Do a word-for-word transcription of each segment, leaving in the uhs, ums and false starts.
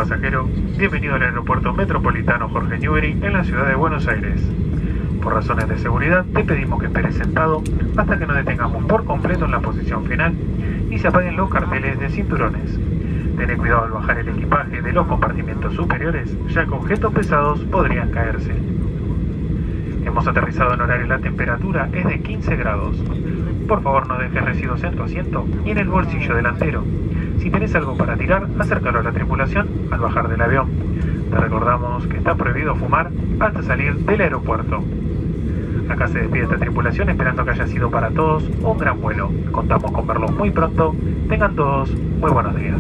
pasajero, bienvenido al Aeropuerto Metropolitano Jorge Newbery en la ciudad de Buenos Aires. Por razones de seguridad te pedimos que esperes sentado hasta que nos detengamos por completo en la posición final y se apaguen los carteles de cinturones. Ten cuidado al bajar el equipaje de los compartimientos superiores, ya que objetos pesados podrían caerse. Hemos aterrizado en horario y la temperatura es de quince grados. Por favor, no dejes residuos en tu asiento y en el bolsillo delantero. Si tenés algo para tirar, acércalo a la tripulación al bajar del avión. Te recordamos que está prohibido fumar hasta salir del aeropuerto. Acá se despide esta tripulación esperando que haya sido para todos un gran vuelo. Contamos con verlos muy pronto. Tengan todos muy buenos días.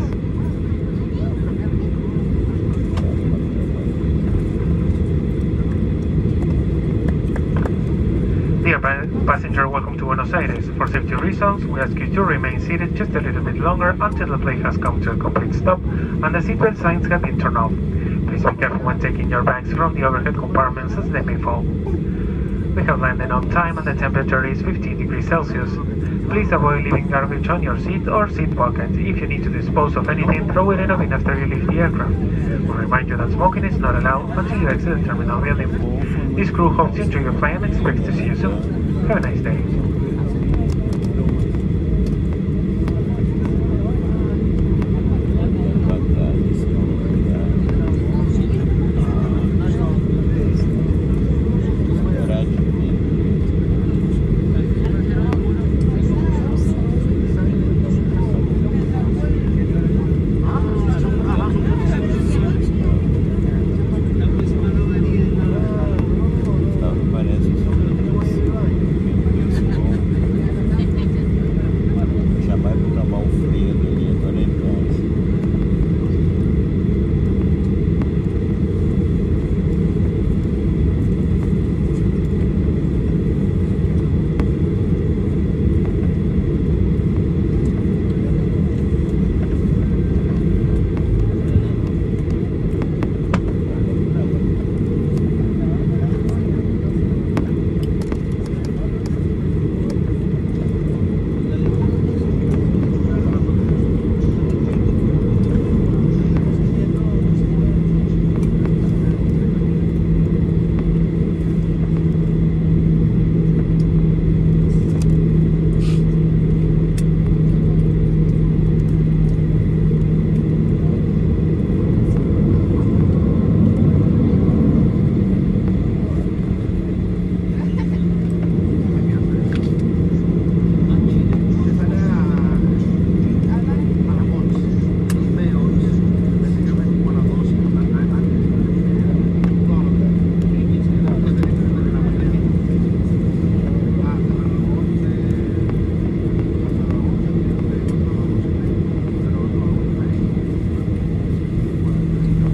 Dear passenger, welcome to Buenos Aires. For safety reasons, we ask you to remain seated just a little bit longer until the plane has come to a complete stop and the seatbelt signs have been turned off. Please be careful when taking your bags from the overhead compartments as they may fall. We have landed on time and the temperature is fifteen degrees Celsius. Please avoid leaving garbage on your seat or seat pocket. If you need to dispose of anything, throw it in a bin after you leave the aircraft. We remind you that smoking is not allowed until you exit the terminal building. This crew hopes you enjoy your flight and expects to see you soon. Have a nice day.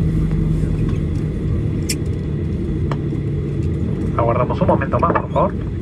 Aguardamos un momento más, por favor.